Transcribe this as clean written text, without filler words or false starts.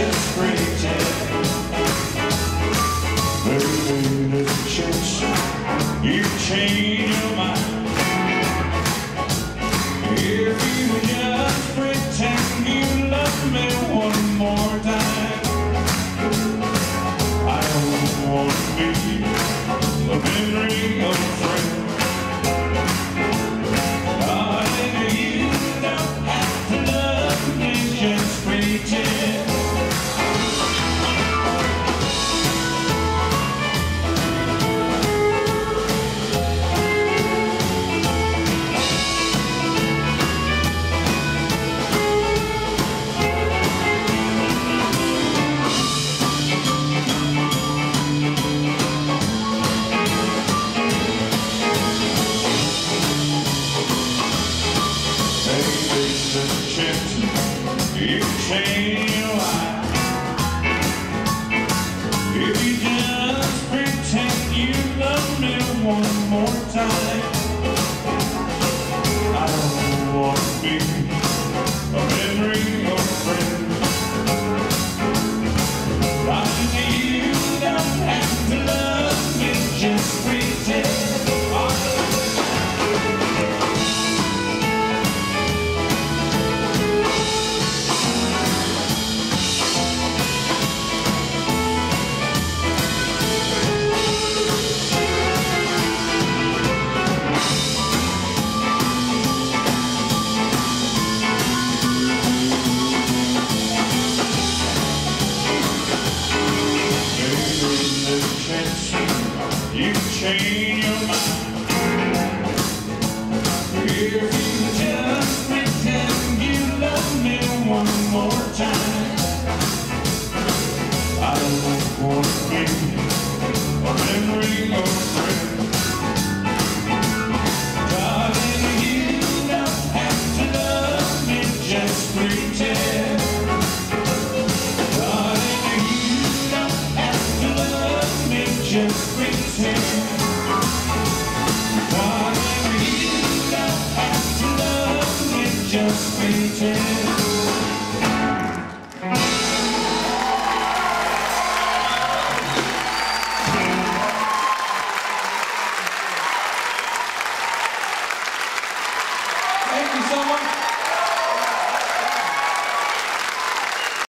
just pretend. Baby, there's a chance you change your mind. If you just pretend you love me one more time. I don't want to be a memory of a friend. Darling, you don't have to love me, just pretend. You change your life if you just pretend you love me one more time. I don't want to be a memory or a friend. You don't have to love me, just pretend. You change your mind if you just pretend you love me one more time. I don't want to